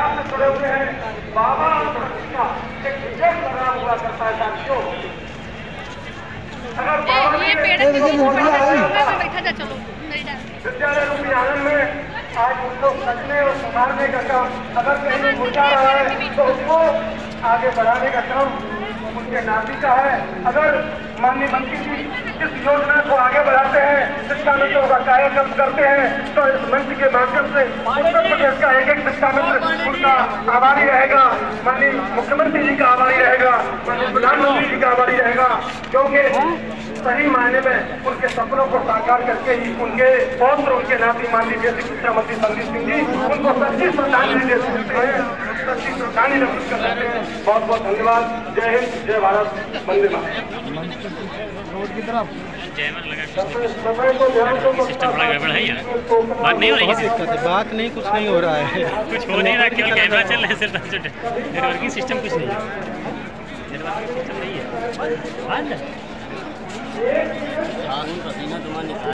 परिवार से जुड़े हुए हैं। बाबा का एक विशेष प्रोग्राम हुआ करता है साथियों। अगर विद्यालय रूपी आंगन में आज उसको सजने और संभालने का काम अगर कहीं मुद्दा रहा है तो उसको आगे बढ़ाने का काम उनके नाती का है। अगर माननीय मंत्री जी इस योजना को आगे बढ़ाते हैं, शिक्षा मित्रों का कार्यक्रम करते हैं, तो इस मंच के माध्यम से उत्तर प्रदेश का एक एक शिक्षा मित्र उनका आभारी रहेगा, माननीय मुख्यमंत्री जी का आभारी रहेगा, माननीय प्रधानमंत्री जी का आभारी रहेगा, क्योंकि सही मायने में उनके सपनों को साकार करके ही उनके पौत्र उनके नाती माननीय बेसिक शिक्षा मंत्री संदीप सिंह जी उनको सच्ची श्रद्धांजलि दे सकते हैं, सच्ची श्रद्धांजलि अर्पित कर सकते हैं। बहुत बहुत धन्यवाद। जय हिंद, जय भारत, वंदे मातरम। रोड की तरफ समय को ध्यान से सिस्टम बड़ा गड़बड़ है यार, बात नहीं हो रही है, दिक्कत है, बात नहीं, कुछ नहीं हो रहा है, कुछ हो नहीं रहा, केवल कैमरा चल रहा है, सिर्फ नेटवर्किंग सिस्टम कुछ नहीं है, नेटवर्किंग सिस्टम नहीं है।